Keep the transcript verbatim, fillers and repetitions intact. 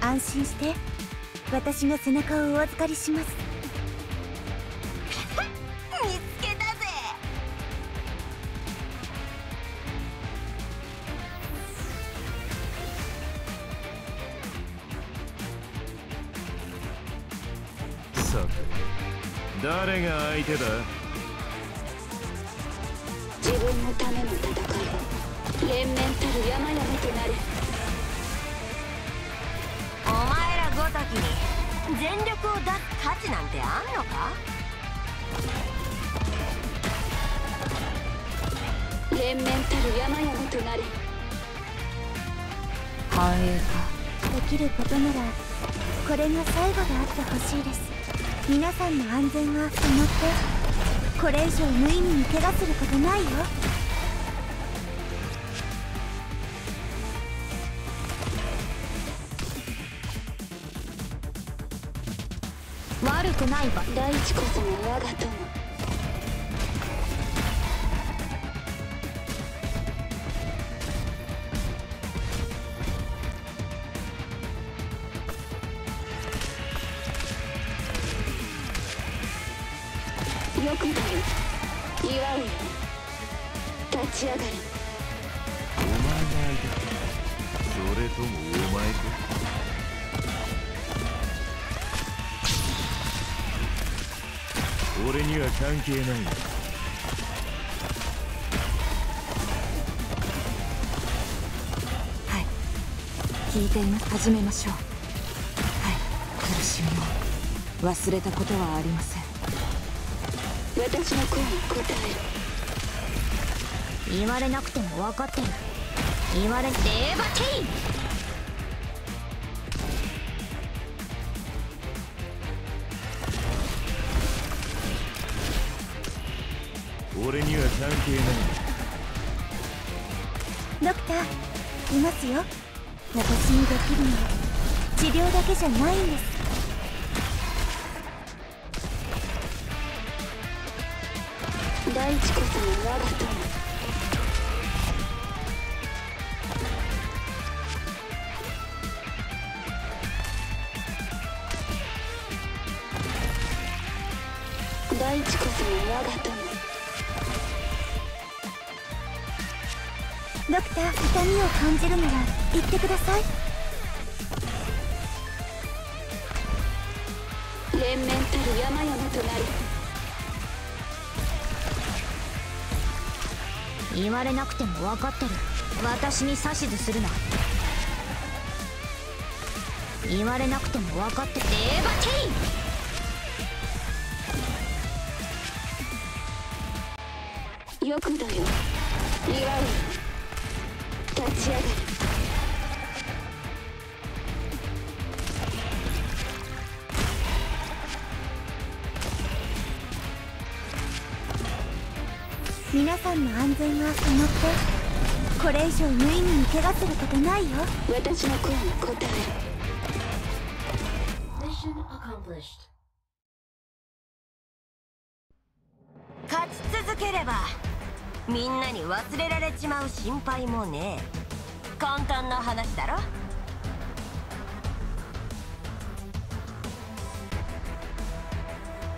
安心して、私が背中をお預かりします。 見つけたぜ。 さて、誰が相手だ？ 自分のための戦いを連綿たる山々となれ。 お前らごときに全力を出す価値なんてあんのか？ 連綿たる山々となれ。 繁栄か。できることならこれが最後であってほしいです。皆さんの安全は守って、これ以上無意味に怪我することないよ。 悪くないわ。大地こそが我が友。よくだよ、祝うよ。立ち上がれ。 お前が相手か。それともお前か。俺には関係ないよ。 はい、聞いて始めましょう。はい、苦しみを忘れたことはありません。 私の声に答える。言われなくても分かってる。言われてえばてい。 俺には関係ない。 ドクター、いますよ。私にできるのは治療だけじゃないんです。 大地こそが我が友。大地こそが我が友。 ドクター、痛みを感じるなら言ってください。 連綿たる山々となる。 言われなくても分かってる。私に指図するな。言われなくても分かっててえばてい。よくだよ、祝うよ。立ち上がれ。 皆さんの安全は守って、これ以上無意味に怪我することないよ。 私の声に答える。 勝ち続ければみんなに忘れられちまう心配もねえ。簡単な話だろ。